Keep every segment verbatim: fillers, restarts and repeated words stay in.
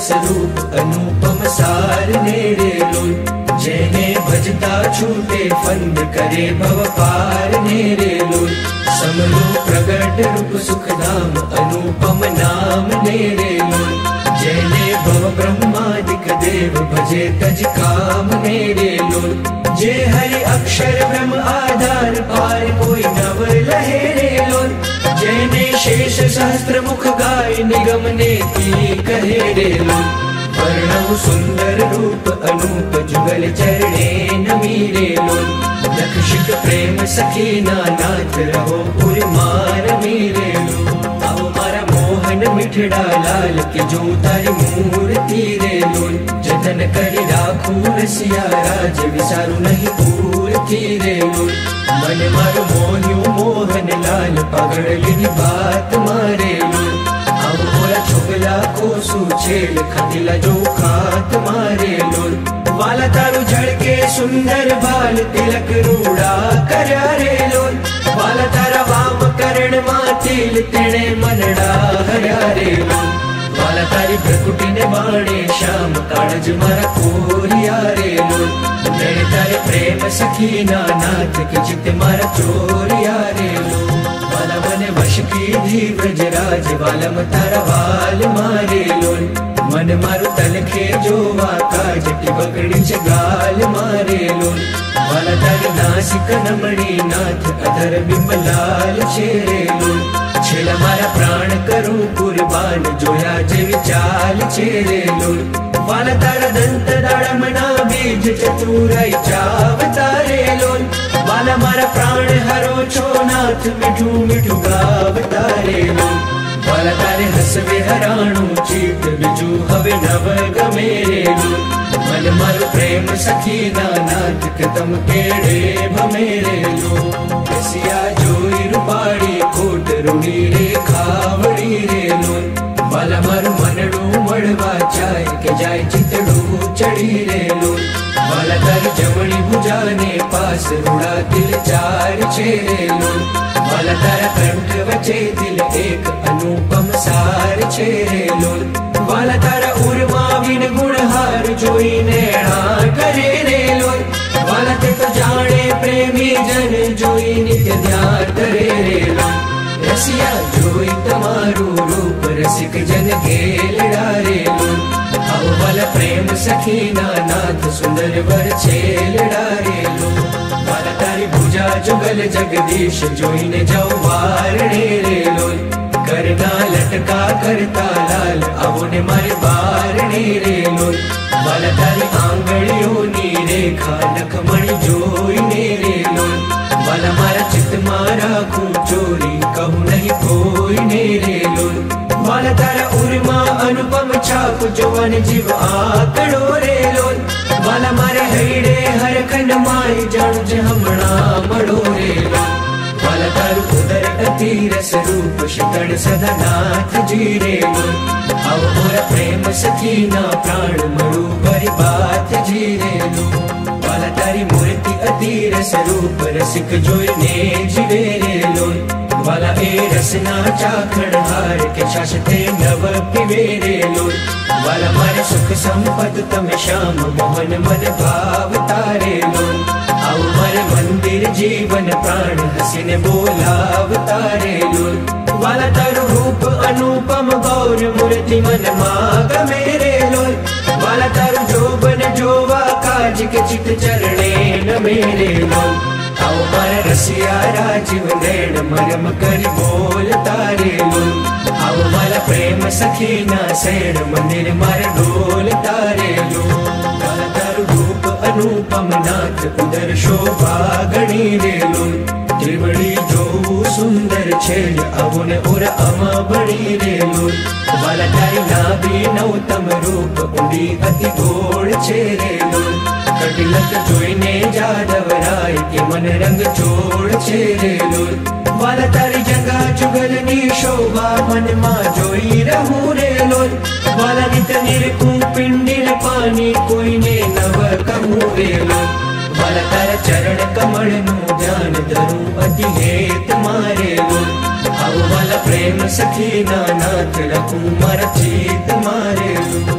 रस रूप अनुपम सार नेरे लोल। जेने भजता छूटे फंद करे भव पार नेरे लोल। समरू प्रगट रूप सुख धाम अनुपम नाम नेरे लोल। जेने भव ब्रह्मादिक देव भजे तज काम नेरे लोल। जे हरि अक्षर ब्रह्म आधार पार कोई नव लहेरे लोल। जेने शेष सहस्त्र मुख गाय निगम नेति कहे रे लोल। वर्णव सुंदर रूप अनूप जुगल चरणे नमीरे लोल। लक्षिक प्रेम सखी नाथ रहो पुर मार मीरे लोल। आओ मारा मोहन मिठड़ा लाल के जो तारी मूर्ति रे लोल। जतन करी राखू रसिया राज विसारू नहीं पूर्ति रे लोल। मन मारो मोहियो मोहन लाल पगड़ लिनी बात मारे लोल। अब मोरा छोगला को सुछेल खतिला जो खात मारे लोल। वाला तारू झड़के सुंदर बाल तिलक रूड़ा करया रे लोल। वाला तारा वाम करण मातिल तिणे मनड़ा हरया रे लोल। वाला तारी प्रकुटी ने बाणे श्याम काळज मारा कोरिया रे लोल। नैन तारे प्रेम सखी नाथ के चित मारा चोरिया रे लोल। वाला मन वश की धी ब्रजराज वालम तारा वाल मारे लोल। मन मारू तलखे जो काज टिबकड़ी गाल मारे लोल। वाला तारी नासिक नमणी नाथ अधर बिमलाल चेरे लोल। छेला मारा प्राण करूं कुर्बान जोया जे विचाल चेरे लोल। वाला तारा दंत दाड़मना बीज चतुराई चावतारे लोल। वाला मारा प्राण हरो छो नाथ मिठू मिठू गावतारे लोल। वाला तारे हसवे हराणु चीत बिजू हवे नव गमेरे लोल। मन मारो प्रेम सखी नाथ कदम केड़े भमेरे लोल। रसिया जोई रूपाड़ी कोट रूड़ी रे खावड़ी रे लोल। वाला मारो मनड़ू मड़वा चाय के जाय चितड़ू चढ़ी रे लोल। वाला तारी जमणी भुजाने पास रूड़ा दिल चार छेरे लोल। वाला तारा कंठ वचे दिल एक अनुपम सार छेरे लोल। वाला तारा उर्मा विन गुणहार जोई नैणा करे रे लोल। वाला ते तो जाने प्रेमी जन जोई नित्य ध्यान करे रे लोल। रसिया जोई तमारू रूप रसिक जन गेलड़ा रे लोल। आओ वाला प्रेम सखी नाथ सुंदर वर छेलड़ा रे लोल। वाला तारी भुजा जुगल जगदीश जोई ने जाओ वारणे रे लोल। करना लटका करता लाल अब ने मारे बारणे रे लोल। वाला तारी आंगड़ियों नी रेखा लखमणी जोई ने रे लोल। वाला मारा चित मारा खूं चोरी कहूँ नहीं कोई ने रे लोल। वाला तारा उर्मा अनुपम छाप जवन जीव आकड़ो रे लोल। वाला मारे हैड़े हर खंड माई जाणु जे हमणा मड़ो रे लोल। वाला तारू उदर अति रस रूप शिकड़ सदा नाथ जी रे लोल। अब मोरा प्रेम सखी ना प्राण मड़ू बरी बात जी रे लोल। वाला तारी मूर्ति अति रस रूप रसिक जोई ने जीवे रे लोल। वाला ए रसना चाखण हार के शाश्ते नव पिवेरे लोल। वाला मारे सुख संपद तम श्याम मोहन मन भाव तारे लोल। आओ मारे मंदिर जीवन प्राण हसीने बोलाव तारे लोल। वाला तारू रूप अनुपम गौर मूर्ति मन माग मेरे लोल। वाला तारू जोबन जोवा काज के चित चरणे न मेरे लोल। आओ मारे रसिया राजीव नैन मरम करी बोल तारे लोल। आओ माला प्रेम सखी ना सैन मंदिर मारे डोल तारे लोल। वाला तारू रूप अनुपम नाथ उदर शोभा गणी रे लोल। त्रिवड़ी जो सुंदर छेल अवुन उर अमा बड़ी रे लोल। वाला तारी नाभि नौतम रूप उड़ी अति घोड़ छेरे लोल। कटिलक जोईने जादव राय के मन रंग छोड़ छेरे लोल। वाला तारी जंगा जुगलनी शोभा मन माँ जोई रहू रे लोल। वाला नित निरकू पिंडिल पानी कोई ने नव कहू रे लोल। वाला तारा चरण कमल नु ध्यान धरू अति हेत मारे लोल। आओ वाला प्रेम सखी नाथ रखू मारा चीत मारे लोल।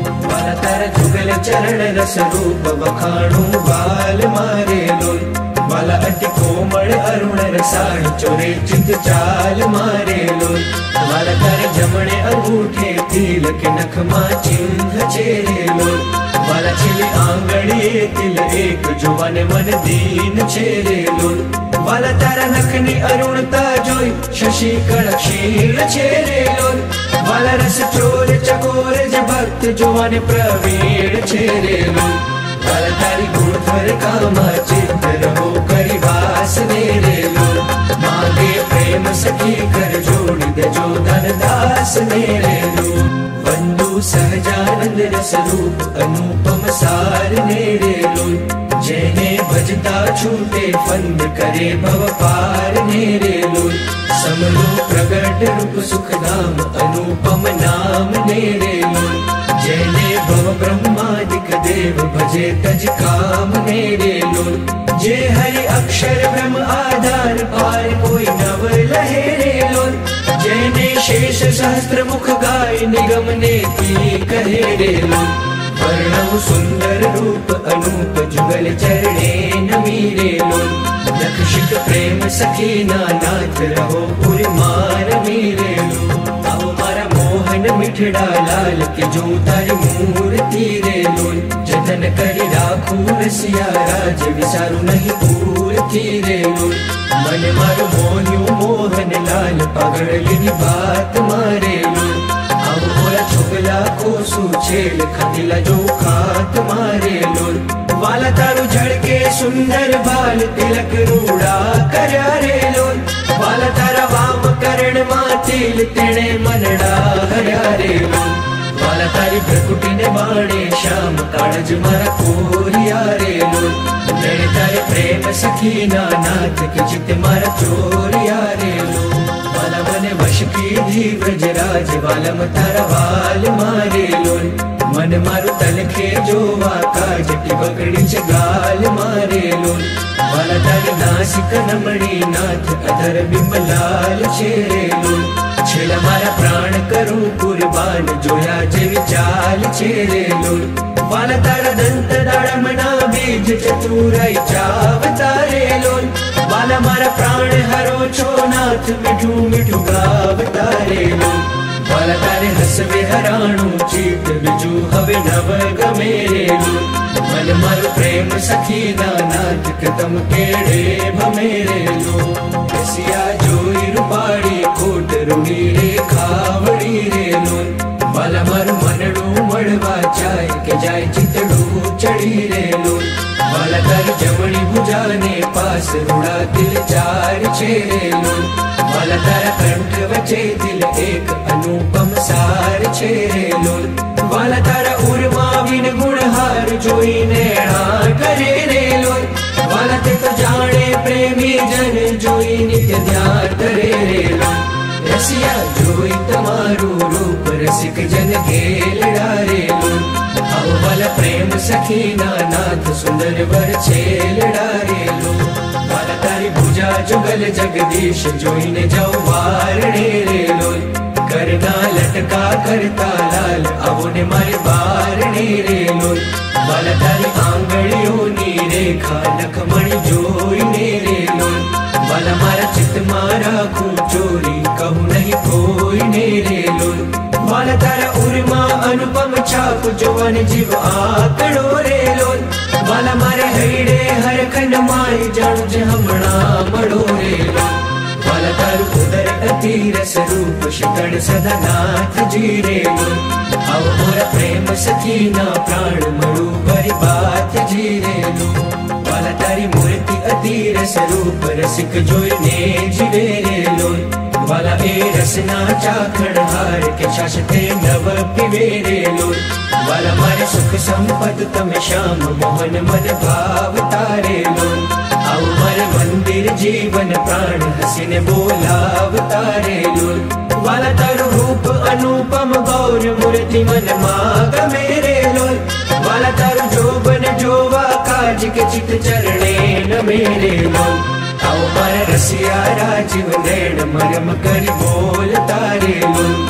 वाला तारा जुगल चरण रस रूप वखाणू बाल मारे लोल वाला अति कोमल अरुण रसाण चोरे चित चाल मारे लोल वाला तारे जमणे अंगूठे तिल के नखमा चिन्ह चेरे लोल वाला छिली आंगड़ी तिल एक जुवान मन दीन चेरे लोल वाला तारा नखनी अरुणता जोई शशि कण क्षीर चेरे लोल वाला रस चोर चकोर ज भक्त जुवान प्रवीण चेरे लोल वाला तारी गुणधर कामा चित्त रहो करी वास मेरे लोल मांगे प्रेम सखी कर जोड़ी दे जो धन दास मेरे लोल बंधु सहजानंद रस रूप अनुपम सार मेरे लोल जेने भजता छूटे फंद करे भव पार मेरे लोल समरो प्रगट रूप सुख धाम अनुपम नाम मेरे लोल जेने भव ब्रह्मादिक देव भजे तज काम मेरे लोल जे हरि अक्षर ब्रह्म आधार पार कोई नव लहेरे लोल जेने शेष सहस्त्र मुख गाय निगम नेति कहे रे लोल वर्णव सुंदर रूप अनूप जुगल चरणे नमीरे लोल नखशिक प्रेम सखी नाथ रहो पुर मार मीरे लोल आओ मारा मोहन मिठड़ा लाल के जो तारी मूर्ति रे लोल जतन करी राखू रसिया राज विसारू नहीं पूर्ति रे लोल मन मारो मोन्यू मोहन लाल पगड़ लिनी बात मारे लोल अब बोला छुगला को सुछेल खतिला जो खात मारे लोल वाला तारू झड़के सुंदर बाल तिलक रूड़ा करया रे लोल वाला तारा वाम करण मातिल तेणे मनड़ा हया रे लोल वाला तारी प्रकुटी ने बाणे श्याम काळज मारा कोरिया रे लोल तेणे तारे प्रेम सखी नाथ के चित मारा चोरिया रे लोल वाला मने वश की धी ब्रजराज वालम तारा वाल मारे लोल मन मारू तलखे जो काज टिबकड़ी च गाल मारे लोल वाला तारी नासिक नमणी नाथ अधर बिमलाल चेरे लोल छेला मारा प्राण करूं कुर्बान जोया जेवी चाल चेरे लोल वाला तारा दंत दाड़मना बीज चतुराई चावतारे लोल वाला मारा प्राण हरो छो नाथ मिठू मिठू गावतारे लोल वाला तारे हसवे हराणू चीत बिजू हवे नव गमेरे लोल मन मारो प्रेम सखी नाथ कदम केड़े भमेरे लोल रसिया जोई रूपाड़ी कोट रूड़ी रे खावड़ी रे लोल वाला मारो मनड़ू मड़वा चाय के जाय चितड़ू चढ़ी रे लोल वाला तारी जमणी भुजाने पास रूड़ा दिल चार छेरे लोल वाला तारा कंठ वचे दिल एक अनुपम सार छेरे लोल वाला तारा उर्मा विन गुणहार जोई नेणा करे रे लोल वाला ते तो जाने प्रेमी जन जोई नित्य ध्यान करे रे लोल रसिया जोई तमारू रूप रसिक जन खेलड़ा रे लोल आओ वाला प्रेम सखी नाथ सुंदर वर छेलड़ा रे लोल वाला तारी भुजा जुगल जगदीश जोई ने जाओ वारणे रे लोल करना लटका करता लाल अब ने मारे बारणे रे लोल वाला तारी आंगड़ियों नी रेखा लखमणी जोई ने रे लोल वाला मारा चित मारा खू चोरी कहूँ नहीं कोई ने रे लोल वाला तारा उर्मा अनुपम छाप जवान जीव आकड़ो रे लोल वाला मारे हैड़े हर खंड माई जाणु जे हमणा मड़ो रे लोल वाला तारू उदर अति रस रूप शिकड़ सदा नाथ जी रे लोल आओ मोरा प्रेम सखी ना प्राण मड़ू बरी बात जी रे लोल वाला तारी मूर्ति अति रस रूप रसिक जोई ने जीवे रे लोल वाला ए रसना चाखड़ हार के शासते नव पिवेरे लोल वाला मारे सुख संपद तम श्याम मोहन मन भाव तारे लोल आओ मारे मंदिर जीवन प्राण हसीने बोलाव तारे लोल वाला तारू रूप अनुपम गौर मूर्ति मन माग मेरे लोल वाला तारू जोबन जोवा काज के चित चरणे न मेरे लोल आओ मारे रसिया राजीव नैन मरम करी बोल तारे लोल।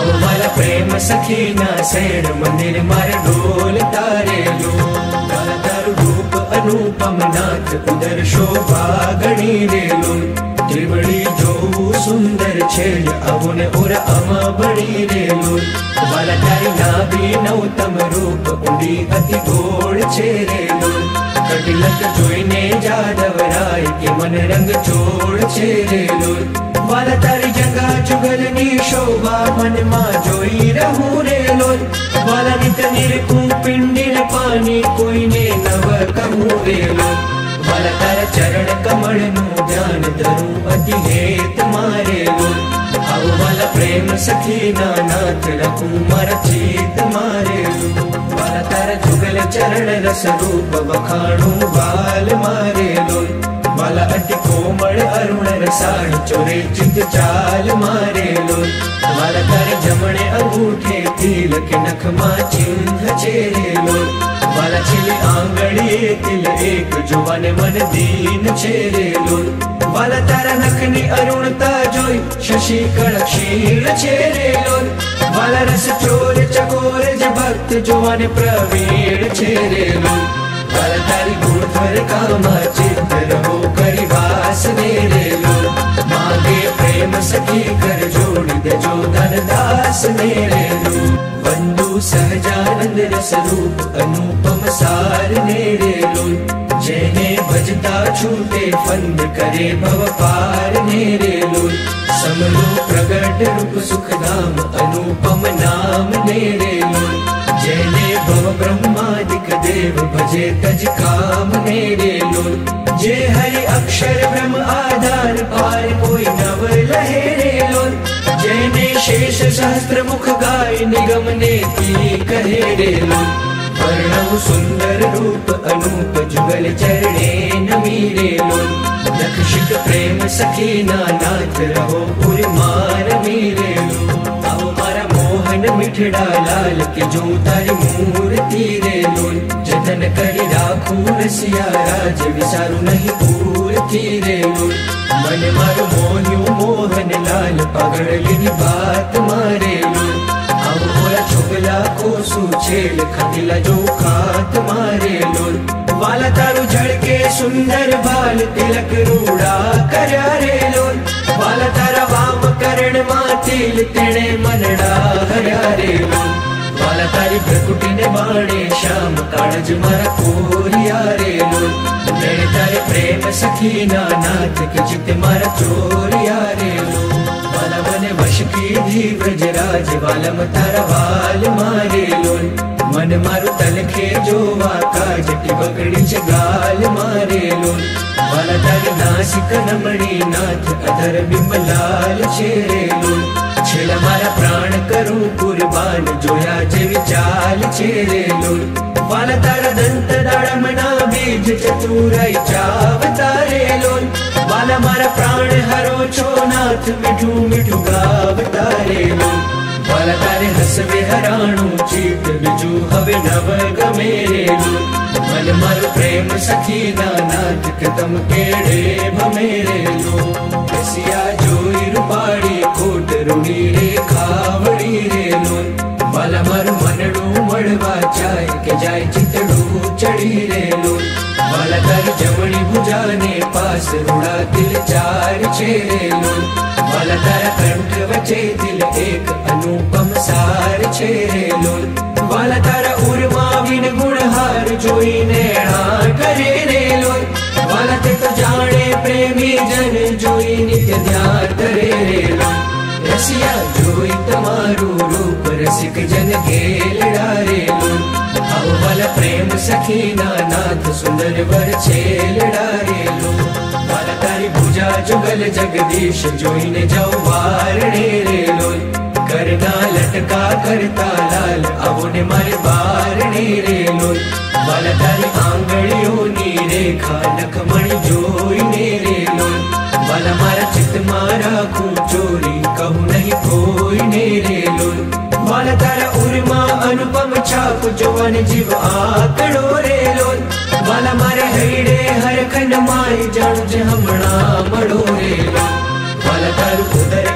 आओ वाला प्रेम सखी ना सैण मंदिर मारे डोल तारे लो वाला तारू रूप अनुपम नाथ उदर शोभा गणी रे लो त्रिवड़ी जो सुंदर छेड़ अवुन उर अमा बड़ी रे लो वाला तारी नाभि नौतम रूप उड़ी अति गोड़ छेरे लो कटिलक जोईने जादवराय के मन रंग छोड़ छेरे लो वाला तारी जंगा जुगलनी शोभा मन मा जोई रहू रे लो वाला नित निरकू पिंडिन पानी कोई ने नव कहू रे लो वाला तारा चरण कमल नु ध्यान धरू अति हेत मारे लो आओ वाला प्रेम सखी नाथ रखू मारा चीत मारे लो वाला तारा जुगल चरण रस रूप बखाणू बाल मारे लो वाला अति कोमल अरुण रसाण चोरे चित चाल मारे लो वाला तारे जमणे अंगूठे तिल के नख मा चिन्ह चेरे लो वाला छिले आंगड़ी तिल एक जुवन मन दीन चेरे लो वाला तारा नखनी अरुणता जोई शशि कण क्षीण छेरे लो वाला रस चोर चकोर ज भक्त जुवन प्रवीण छेरे लो वाला तारी गुणधर कामा चित्त रहो करी वास मेरे लो मांगे प्रेम सखी कर जोड़ी दे जो धन दास मेरे लो बंधु सहजानंद रस रूप अनुपम सार मेरे लो जेने भजता छूटे फंद करे भव पार मेरे लो समलो प्रगट रूप सुख धाम अनुपम नाम मेरे लो जेने भव ब्रह्मादिक देव भजे तज काम मेरे लो जे हरि अक्षर ब्रह्म आधार पार कोई नव लहेरे लो जेने शेष सहस्त्र मुख गाय निगम ने की कहे रे लो वर्णव सुंदर रूप अनूप जुगल चरणे नमीरे लो लक्षिक प्रेम सखी नाथ रहो पुर मार मीरे लो आओ मारा मोहन मिठड़ा लाल के जो तारी मूर्ति रे लो जतन करी राखू रसिया राज विसारू नहीं पूर्ति रे लो मन मारो मोन्यू मोहन लाल पगड़ बात मारे लो आओ मोरा छुगला को सुछेल खदिला जो खात मारे लो वाला तारू झड़के सुंदर बाल तिलक रूड़ा करया रे लो वाला तारा वाम करण मा तिल तिणे मनड़ा हया रे लो वाला तारी प्रकुटी ने बाणे श्याम काळज मारा कोरिया रे लो मेरे तारे प्रेम सखी नाथ के चित मारा चोरिया रे लो वाला मन वश की धी ब्रजराज वालम तारा वाल मारे लो मन मारू तलखे जो वाका जटी बगड़ी च गाल मारे लो वाला तारी नासिक नमणी नाथ अधर बिमलाल छेरे लो छेला मारा प्राण करूं कुर्बान जोया जे विचाल छेरे लो वाला तारा दंत दाड़मना बीज चतुराई चाव तारे लो वाला मारा प्राण हरो छो नाथ मिठू मिठू गाव तारे लो वाला तारे हसवे हराणू चीत बिजू हवे नव गमेरे लो मन मारो प्रेम सखी नाथ के तम केड़े भमेरे लो रसिया जोई रूपाड़ी कोट रूड़ी रे खावड़ी रे लो वाला मारो मनड़ू मड़वा चाय के जाय चितड़ू चढ़ी रे लो वाला तारी जमणी भुजाने पास रूड़ा दिल चार छेरे लो वाला तारा कंठ वचे दिल एक अनुपम सार छेरे लो वाला तारा उर्मा बिन गुणहार जोई नैणा करे रे लो वाला ते तो जाने प्रेमी जन जोई नित्य ध्यान करे रे लो रसिया जोई तमारू रूप रसिक जन गेलड़ा रे लो आओ वाला प्रेम सखी नाथ सुंदर वर छेलड़ा रे लो वाला तारी भुजा जुगल जगदीश जोई ने जाओ वारणे रे लो करना लटका करता लाल अब ने मारे बारणे रे लो वाला तारी आंगड़ियों नी रेखा लखमणी जोई ने रे लो वाला मारा चित मारा खूं चोरी कहूँ नहीं कोई ने रे लो वाला तारा उर्मा अनुपम छाप जवन जीव आकड़ो रे लो वाला मारे हईडे हर खंड माई जान जे हमणा मड़ो रे लो वाला तारू उदर अति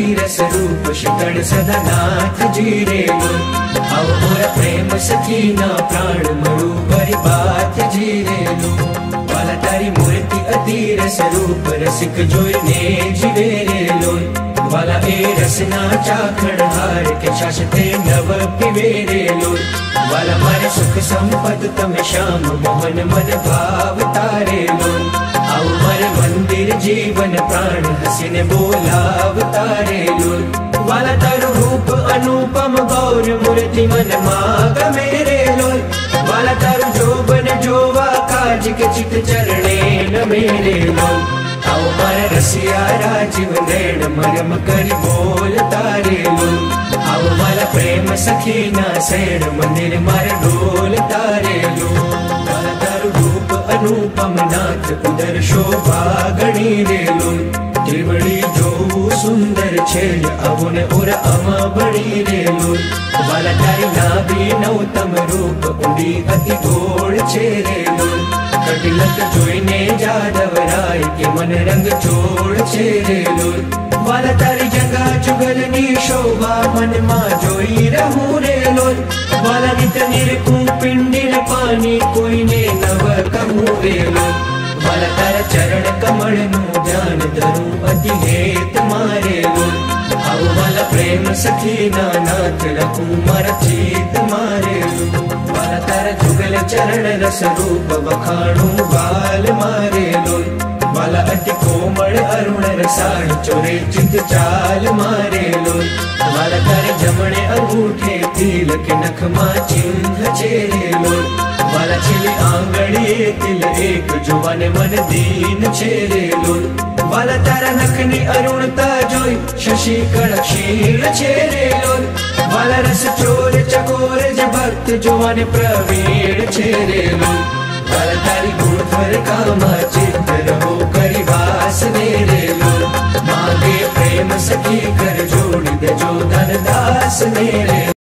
रस रूप शीतल सदा नाथ जी रे लोल। अब मोर प्रेम सखी ना प्राण मरु भरी बात जी रे लोल। वाला तारी मूर्ति अति रस रूप रसिक जोईने जीवे रे लोल। वाला ए रसना चाखण हार के शाश्वते नव पीवे रे लोल। वाला मारे सुख संपद तम श्याम मोहन मन भाव तारे लोल। आओ मारे मंदिर जीवन प्राण हसीन बोलाव तारे लोल। वाला तारू रूप अनुपम गौर मूर्ति मन माग मेरे लोल। वाला तारू जोबन जोवा काज के चित चरणे न मेरे लोल। आओ मारे रसिया राजीव नैन मरम करी बोल तारे लोल। आओ माला प्रेम सखी ना सैन मंदिर मारे डोल तारे लोल। वाला तारू रूप अनुपम नाथ उदर शोभा गणी रे लोल। त्रिवड़ी जो सुंदर छेल अवुन उर अमा बड़ी रे लोल। वाला तारी नाभि नौतम रूप उड़ी अति गोड़ छे रे लोल। कटिलक जोईने जादव राय के मन रंग छोड़ छे रे लोल। वाला तारी जगह जुगलनी शोभा मन मा जोई रहूं रे लोल। वाला नित निरखूं पिंडिल पानी कोई ने नव कहूं रे लोल। वाला तारा चरण कमल नु ध्यान धरूं अति हेत मारे लोल। आओ वाला प्रेम सखी ना नाथ रखूं मारा चीत मारे लोल। वाला तारा जुगल चरण रस रूप बखाणू बाल मारे लोल। वाला अति कोमल अरुण रसाण चोरे चित चाल मारे लोल। वाला तारे जमणे अंगूठे तिल के नख मा चिन्ह चेरे लोल। वाला छिली आंगड़ी तिल एक जुवन मन दीन छेरे लोल। वाला तारा नखनी अरुणता जोई शशि कण क्षीण छेरे लोल। वाला रस चोर चकोर ज भक्त जुवन प्रवीण छेरे लोल। वाला तारी गुणधर कामा चित्त रहो करी वास मेरे लोल। मांगे प्रेम सखी कर जोड़ी दे जो धन दास मेरे